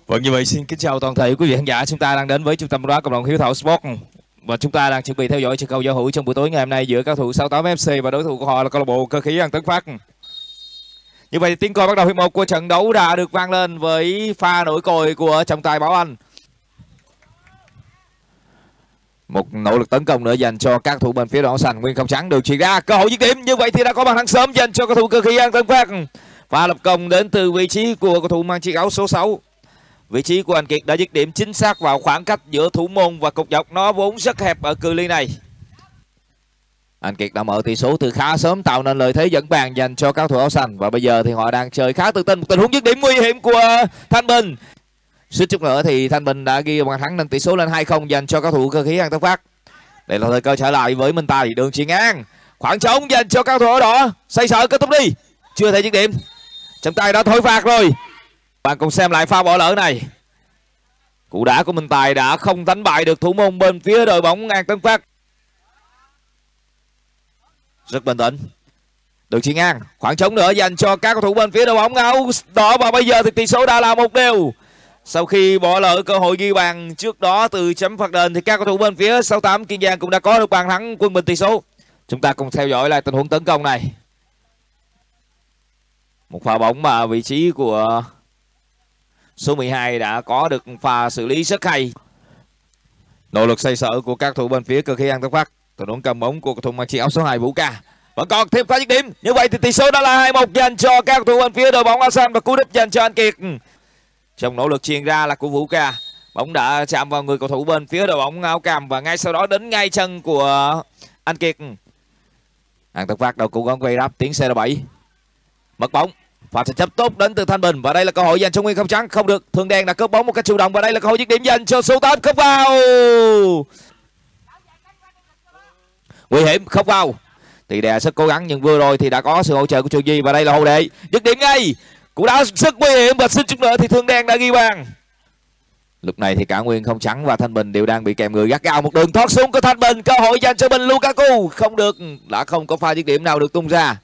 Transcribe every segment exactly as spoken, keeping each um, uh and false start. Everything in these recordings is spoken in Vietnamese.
Vâng, như vậy xin kính chào toàn thể quý vị khán giả. Chúng ta đang đến với trung tâm bóng đá cộng đồng Hiếu Thảo Sport và chúng ta đang chuẩn bị theo dõi trận cầu giao hữu trong buổi tối ngày hôm nay giữa các thủ sáu tám ép xê và đối thủ của họ là câu lạc bộ Cơ Khí An Tấn Phát. Như vậy tiếng còi bắt đầu hiệp một của trận đấu đã được vang lên với pha nổi còi của trọng tài Bảo Anh. Một nỗ lực tấn công nữa dành cho các thủ bên phía đội áo xanh. Nguyên không trắng được chuyền ra, cơ hội dứt điểm. Như vậy thì đã có bàn thắng sớm dành cho cầu thủ Cơ Khí An Tấn Phát. Pha lập công đến từ vị trí của cầu thủ mang chiếc áo số sáu. Vị trí của anh Kiệt đã dứt điểm chính xác vào khoảng cách giữa thủ môn và cột dọc, nó vốn rất hẹp ở cự ly này. Anh Kiệt đã mở tỷ số từ khá sớm, tạo nên lợi thế dẫn bàn dành cho các thủ áo xanh và bây giờ thì họ đang chơi khá tự tin. Một tình huống dứt điểm nguy hiểm của Thanh Bình. Suýt chút nữa thì Thanh Bình đã ghi bàn thắng nâng tỷ số lên hai không dành cho các thủ Cơ Khí An Tấn Phát. Đây là thời cơ trở lại với Minh Tài, đường chuyền ngang, khoảng trống dành cho các thủ áo đỏ. Xây sở kết thúc đi, chưa thể dứt điểm. Trọng tài đã thổi phạt rồi. Bạn cùng xem lại pha bỏ lỡ này. Cú đá của Minh Tài đã không đánh bại được thủ môn bên phía đội bóng An Tấn Phát. Rất bình tĩnh. Được chuyền ngang, khoảng trống nữa dành cho các cầu thủ bên phía đội bóng áo đỏ và bây giờ thì tỷ số đã là một đều. Sau khi bỏ lỡ cơ hội ghi bàn trước đó từ chấm phạt đền thì các cầu thủ bên phía sáu tám Kiên Giang cũng đã có được bàn thắng quân bình tỷ số. Chúng ta cùng theo dõi lại tình huống tấn công này. Một pha bóng mà vị trí của số mười hai đã có được pha xử lý rất hay. Nỗ lực xoay sở của các thủ bên phía Cơ Khí An Tấn Phát. Tình huống cầm bóng của cầu thủ mang chiếc áo số hai Vũ Ca. Vẫn còn thêm pha dứt điểm. Như vậy thì tỷ số đã là hai một dành cho các thủ bên phía đội bóng áo xanh và cú đúp dành cho anh Kiệt. Trong nỗ lực chuyền ra là của Vũ Ca. Bóng đã chạm vào người cầu thủ bên phía đội bóng áo cam và ngay sau đó đến ngay chân của anh Kiệt. An Tấn Phát đầu cố gắng quay ráp tiến xê bảy. Mất bóng. Pha tranh chấp tốt đến từ Thanh Bình và đây là cơ hội dành cho Nguyên không trắng, không được. Thường Đen đã cướp bóng một cách chủ động và đây là cơ hội dứt điểm dành cho số tám, không vào. Nguy hiểm, không vào. Thì đè rất cố gắng nhưng vừa rồi thì đã có sự hỗ trợ của Trường Di và đây là Hồ Đệ dứt điểm ngay. Cú đá rất nguy hiểm và xin chút nữa thì Thường Đen đã ghi bàn. Lúc này thì cả Nguyên không trắng và Thanh Bình đều đang bị kèm người gắt gao. Một đường thoát xuống của Thanh Bình, cơ hội dành cho Bình Lukaku, không được, đã không có pha dứt điểm nào được tung ra.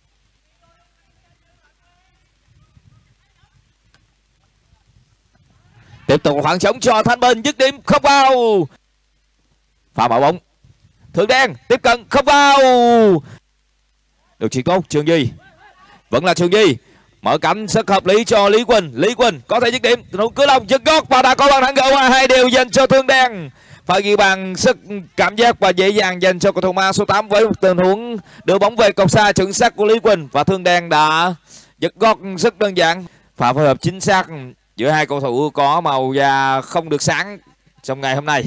Tiếp tục khoảng trống cho Thanh Bình, dứt điểm không vào. Pha bảo bóng. Thường Đen tiếp cận không vào. Được chuyền tốt Trường Di. Vẫn là Trường Di. Mở cánh rất hợp lý cho Lý Quỳnh. Lý Quỳnh có thể dứt điểm. Tình huống Cửa Long giật gót và đã có bàn thắng gỡ hòa hai đều dành cho Thường Đen. Pha ghi bàn rất cảm giác và dễ dàng dành cho cầu thủ mang số tám với một tình huống đưa bóng về cột xa chuẩn xác của Lý Quỳnh và Thường Đen đã giật gót rất đơn giản. Pha phối hợp chính xác giữa hai cầu thủ có màu da không được sáng trong ngày hôm nay.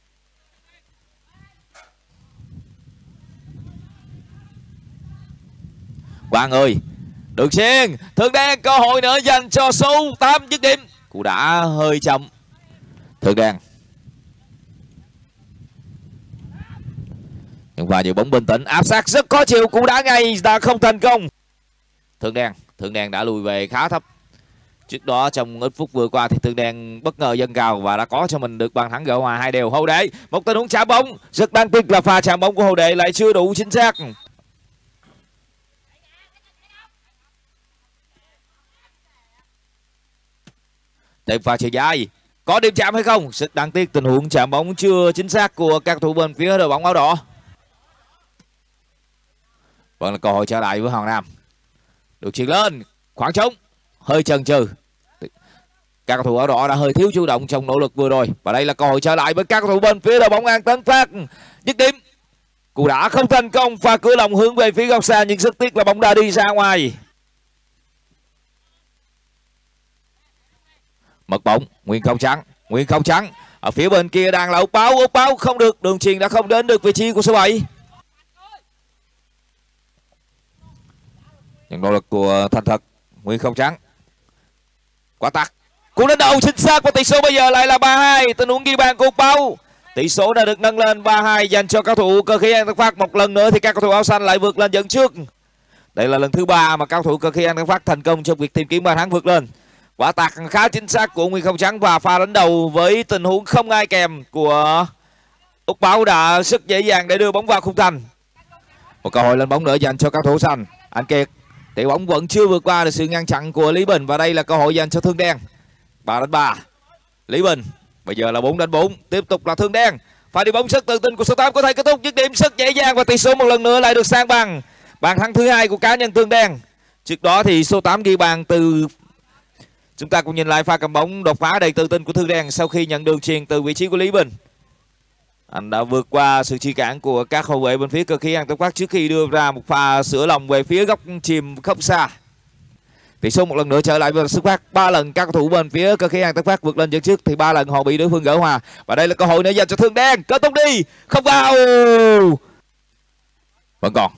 Quang ơi, được chuyền, Thường Đen cơ hội nữa dành cho số tám dứt điểm. Cú đã hơi chậm. Thường Đen. Nhưng và giữ bóng bình tĩnh, áp sát rất khó chịu, cú đá ngay đã không thành công. Thường Đen, Thường Đen đã lùi về khá thấp. Trước đó trong ít phút vừa qua thì Thường Đen bất ngờ dâng cao và đã có cho mình được bàn thắng gỡ hòa hai đều. Hồ Đệ, một tình huống chạm bóng, rất đáng tiếc là pha chạm bóng của Hồ Đệ lại chưa đủ chính xác. Thêm pha chuyền dài, có điểm chạm hay không? Rất đáng tiếc tình huống chạm bóng chưa chính xác của các thủ bên phía đội bóng áo đỏ. Vẫn là cơ hội trở lại với Hoàng Nam. Được chuyền lên, khoảng trống, hơi chần chừ. Các cầu thủ áo đỏ đã hơi thiếu chủ động trong nỗ lực vừa rồi và đây là cơ hội trở lại với các cầu thủ bên phía đội bóng An Tấn Phát. Dứt điểm, cú đá không thành công, pha Cửa Long hướng về phía góc xa nhưng rất tiếc là bóng đã đi ra ngoài. Mất bóng, Nguyên không trắng, Nguyên không trắng. Ở phía bên kia đang là Úc Báo, Úc Báo không được, đường chuyền đã không đến được vị trí của số bảy. Những nỗ lực của Thành Thật, Nguyên không trắng. Quả tạt, cú đánh đầu chính xác và tỷ số bây giờ lại là ba hai. Tình huống ghi bàn của Úc Báo. Tỷ số đã được nâng lên ba hai dành cho các thủ Cơ Khí An Tấn Phát. Một lần nữa thì các cầu thủ áo xanh lại vượt lên dẫn trước. Đây là lần thứ ba mà các thủ Cơ Khí An Tấn Phát thành công trong việc tìm kiếm bàn thắng vượt lên. Quả tạt khá chính xác của Nguyên không trắng và pha đánh đầu với tình huống không ai kèm của Úc Báo đã rất dễ dàng để đưa bóng vào khung thành. Một cơ hội lên bóng nữa dành cho các thủ xanh. Anh Kiệt, tỷ bóng vẫn chưa vượt qua được sự ngăn chặn của Lý Bình và đây là cơ hội dành cho Thương Đen. ba đánh ba. Lý Bình. Bây giờ là bốn đánh bốn. Tiếp tục là Thương Đen. Pha đi bóng rất tự tin của số tám có thể kết thúc dứt điểm rất dễ dàng và tỷ số một lần nữa lại được sang bằng. Bàn thắng thứ hai của cá nhân Thương Đen. Trước đó thì số tám ghi bàn từ... Chúng ta cùng nhìn lại pha cầm bóng đột phá đầy tự tin của Thương Đen sau khi nhận đường chuyền từ vị trí của Lý Bình. Anh đã vượt qua sự chi cản của các hậu vệ bên phía cơ khí An Tân Phát trước khi đưa ra một pha sửa lòng về phía góc chìm không xa. Tỷ số một lần nữa trở lại với xuất phát. Ba lần các cầu thủ bên phía cơ khí An Tân Phát vượt lên dẫn trước thì ba lần họ bị đối phương gỡ hòa. Và đây là cơ hội nữa dành cho Thương Đen. Kết thúc đi, không vào. Vẫn còn.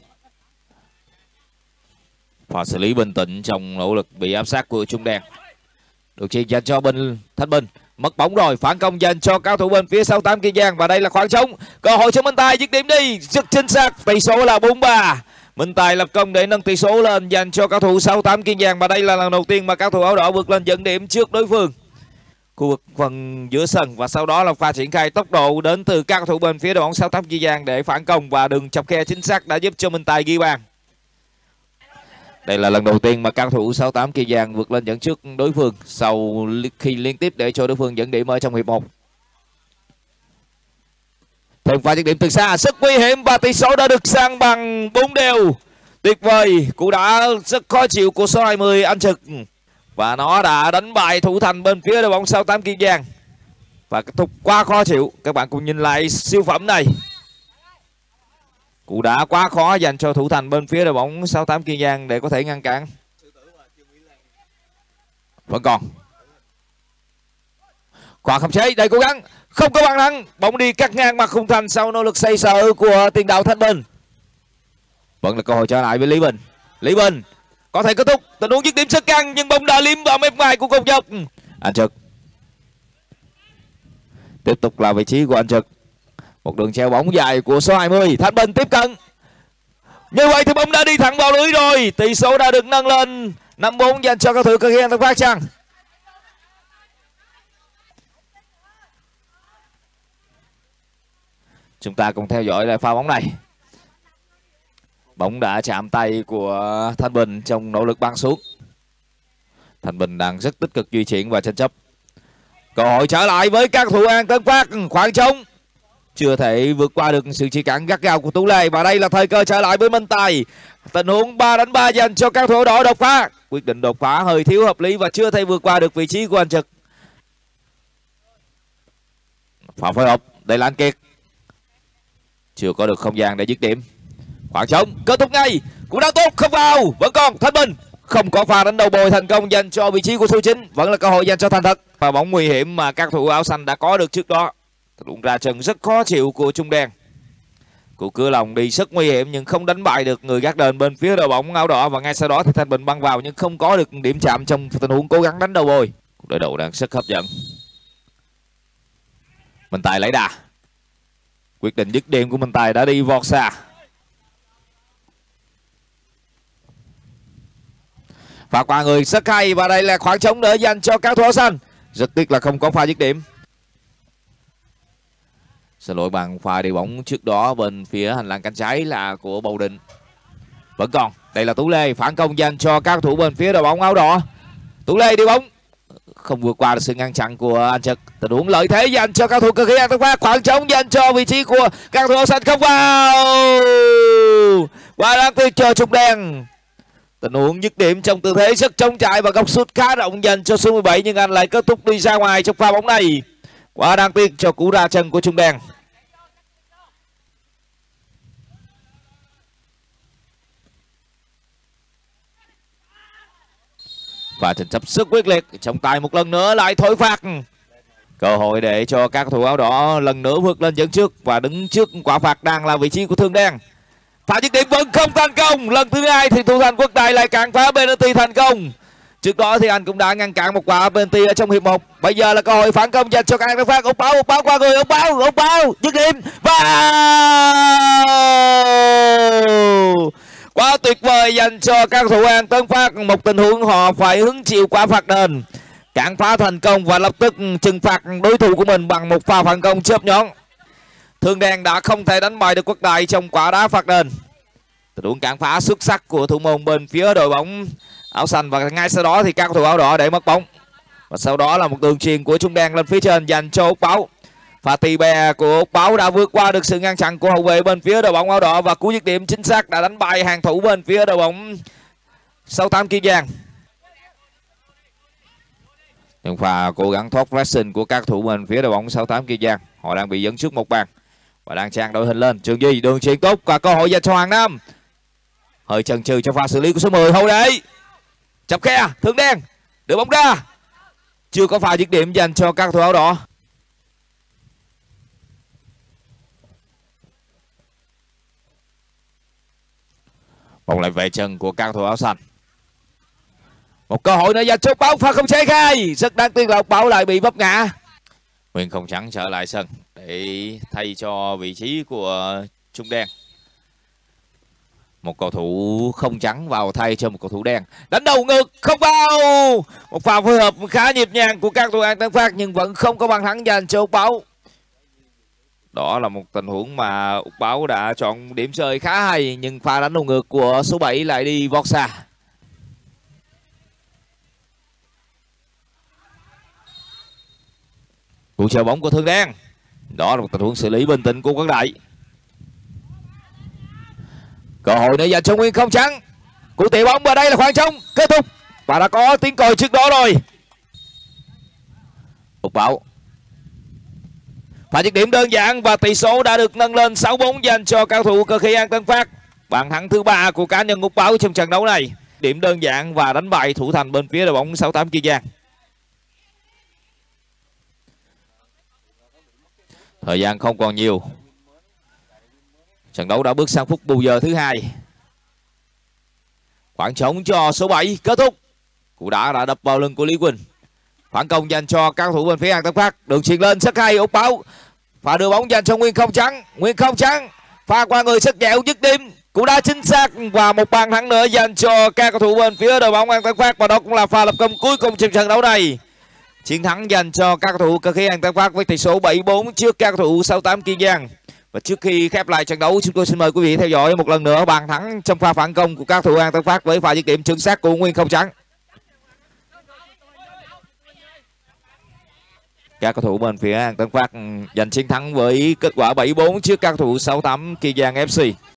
Pha xử lý bình tĩnh trong nỗ lực bị áp sát của Trung Đen. Được chuyền dành cho Bình Thanh Bình. Mất bóng rồi, phản công dành cho cao thủ bên phía sáu tám Kiên Giang và đây là khoảng trống. Cơ hội cho Minh Tài dứt điểm đi, rất chính xác. Tỷ số là bốn ba. Minh Tài lập công để nâng tỷ số lên dành cho cao thủ sáu tám Kiên Giang và đây là lần đầu tiên mà cao thủ áo đỏ vượt lên dẫn điểm trước đối phương. Khu vực phần giữa sân và sau đó là pha triển khai tốc độ đến từ các cầu thủ bên phía đội bóng sáu tám Kiên Giang để phản công và đường chọc khe chính xác đã giúp cho Minh Tài ghi bàn. Đây là lần đầu tiên mà các thủ sáu tám Kiên Giang vượt lên dẫn trước đối phương sau khi liên tiếp để cho đối phương dẫn điểm ở trong hiệp một. Thêm pha dứt điểm từ xa rất nguy hiểm và tỷ số đã được sang bằng bốn đều. Tuyệt vời, cú đá rất khó chịu của số hai mươi Anh Trực và nó đã đánh bại thủ thành bên phía đội bóng sáu tám Kiên Giang. Và kết thúc quá khó chịu. Các bạn cùng nhìn lại siêu phẩm này. Cú đá quá khó dành cho thủ thành bên phía đội bóng sáu tám Kiên Giang để có thể ngăn cản. Vẫn còn. Khoa không chế, đầy cố gắng, không có bàn thắng. Bóng đi cắt ngang mặt khung thành sau nỗ lực xây sở của tiền đạo Thanh Bình. Vẫn là cơ hội trở lại với Lý Bình. Lý Bình có thể kết thúc tình huống dứt điểm rất căng nhưng bóng đã liếm vào mép ngoài của cột dọc. Anh Trực. Tiếp tục là vị trí của Anh Trực. Một đường treo bóng dài của số hai mươi. Thanh Bình tiếp cận. Như vậy thì bóng đã đi thẳng vào lưới rồi. Tỷ số đã được nâng lên năm bốn dành cho cầu thủ cơ khí An Tân Phát chăng? Chúng ta cùng theo dõi lại pha bóng này. Bóng đã chạm tay của Thanh Bình trong nỗ lực băng xuống. Thanh Bình đang rất tích cực di chuyển và tranh chấp. Cơ hội trở lại với các thủ An Tân Phát. Khoảng trống. Chưa thể vượt qua được sự chỉ cản gắt gao của Tú Lê. Và đây là thời cơ trở lại với Minh Tài. Tình huống ba đánh ba dành cho các thủ đỏ đột phá. Quyết định đột phá hơi thiếu hợp lý và chưa thể vượt qua được vị trí của Anh Trực. Phạm phối hợp. Đây là Anh Kiệt. Chưa có được không gian để dứt điểm. Khoảng trống. Kết thúc ngay. Cũng đã tốt. Không vào. Vẫn còn Thanh Bình. Không có pha đánh đầu bồi thành công dành cho vị trí của số chín. Vẫn là cơ hội dành cho Thành Thật. Và bóng nguy hiểm mà các thủ áo xanh đã có được trước đó. Đụng ra chân rất khó chịu của Trung Đen. Cụ Cửa Lòng đi rất nguy hiểm nhưng không đánh bại được người gác đền bên phía đội bóng áo đỏ. Và ngay sau đó thì Thanh Bình băng vào nhưng không có được điểm chạm trong tình huống cố gắng đánh đầu bồi. Đội đầu đang rất hấp dẫn. Minh Tài lấy đà. Quyết định dứt điểm của Minh Tài đã đi vọt xa. Và qua người rất hay và đây là khoảng trống đỡ dành cho các thủ áo xanh. Rất tiếc là không có pha dứt điểm. Xin lỗi bằng pha đi bóng trước đó bên phía hành lang cánh trái là của Bầu Định. Vẫn còn. Đây là Tú Lê phản công dành cho các thủ bên phía đội bóng áo đỏ. Tú Lê đi bóng. Không vượt qua được sự ngăn chặn của Anh Trực. Tình huống lợi thế dành cho các thủ cơ khí An Tân Phát. Khoảng trống dành cho vị trí của các thủ áo xanh không vào. Và đang tiếc cho Trung Đen. Tình huống dứt điểm trong tư thế rất trống trải và góc sút khá rộng dành cho số mười bảy nhưng anh lại kết thúc đi ra ngoài trong pha bóng này. Quá đáng tiếc cho cú ra chân của Trung Đen. Và tranh chấp rất quyết liệt. Trọng tài một lần nữa lại thổi phạt. Cơ hội để cho các thủ áo đỏ lần nữa vượt lên dẫn trước. Và đứng trước quả phạt đang là vị trí của Thương Đen. Pha dứt điểm vẫn không thành công. Lần thứ hai thì thủ thành Quốc Tài lại cản phá penalty thành công. Trước đó thì anh cũng đã ngăn cản một quả penalty ở trong hiệp một. Bây giờ là cơ hội phản công dành cho An Tân Phát. Ốc báo, ốc báo qua người, ốc báo, ốc báo, dứt điểm. Và quá tuyệt vời dành cho các thủ An Tân Phát. Một tình huống họ phải hứng chịu quả phạt đền. Cản phá thành công và lập tức trừng phạt đối thủ của mình bằng một pha phản công chớp nhón. Thương Đen đã không thể đánh bại được Quốc Đại trong quả đá phạt đền. Tình huống cản phá xuất sắc của thủ môn bên phía đội bóng áo xanh và ngay sau đó thì các thủ áo đỏ để mất bóng. Và sau đó là một đường chuyền của Trung Đen lên phía trên dành cho Úc Báo. Pha tì bè của Úc Báo đã vượt qua được sự ngăn chặn của hậu vệ bên phía đội bóng áo đỏ và cú dứt điểm chính xác đã đánh bại hàng thủ bên phía đội bóng sáu tám Kiên Giang. Nhưng pha cố gắng thoát pressing của các thủ bên phía đội bóng sáu tám Kiên Giang, họ đang bị dẫn trước một bàn và đang trang đội hình lên. Trường Duy đường chuyền tốt và cơ hội dành cho Hoàng Nam. Hơi chần chừ cho pha xử lý của số mười Hậu Đệ. Chọc khe Thương Đen đưa bóng ra, chưa có pha dứt điểm dành cho các thủ áo đỏ. Bóng lại về chân của các thủ áo xanh. Một cơ hội nữa dành cho Báo, pha không chế khai, rất đáng tiếc là Báo lại bị vấp ngã. Nguyên Không Trắng trở lại sân để thay cho vị trí của Trung Đen. Một cầu thủ không trắng vào thay cho một cầu thủ đen. Đánh đầu ngược không vào. Một pha phối hợp khá nhịp nhàng của các thủ An Tân Phát nhưng vẫn không có bàn thắng dành cho Úc Báo. Đó là một tình huống mà Úc Báo đã chọn điểm rơi khá hay nhưng pha đánh đầu ngược của số bảy lại đi vọt xa. Cú chờ bóng của Thương Đen. Đó là một tình huống xử lý bình tĩnh của Quang Đại. Cơ hội nữa dành cho Nguyên Không Trắng. Cú tỉa bóng và đây là khoảng trống kết thúc và đã có tiếng còi trước đó rồi. Úc Báo. Pha dứt điểm đơn giản và tỷ số đã được nâng lên sáu bốn dành cho cao thủ Cơ Khí An Tân Phát. Bàn thắng thứ ba của cá nhân Úc Báo trong trận đấu này. Điểm đơn giản và đánh bại thủ thành bên phía đội bóng sáu tám Kiên Giang. Thời gian không còn nhiều. Trận đấu đã bước sang phút bù giờ thứ hai. Khoảng trống cho số bảy kết thúc. Cú đá đã đập vào lưng của Lý Quỳnh. Phản công dành cho các thủ bên phía An Tân Phát. Đường chuyền lên rất hay Úc Báo. Pha đưa bóng dành cho Nguyên Không Trắng. Nguyên Không Trắng pha qua người rất dẻo dứt điểm. Cú đá chính xác và một bàn thắng nữa dành cho các cầu thủ bên phía đội bóng An Tân Phát và đó cũng là pha lập công cuối cùng trong trận đấu này. Chiến thắng dành cho các cầu thủ Cơ Khí An Tân Phát với tỷ số bảy bốn trước các cầu thủ sáu tám Kiên Giang. Và trước khi khép lại trận đấu, chúng tôi xin mời quý vị theo dõi một lần nữa bàn thắng trong pha phản công của các cầu thủ An Tân Phát với pha dứt điểm chuẩn xác của Nguyên Không Trắng. Các cầu thủ bên phía An Tân Phát giành chiến thắng với kết quả bảy bốn trước các cầu thủ sáu tám Kiên Giang ép xê.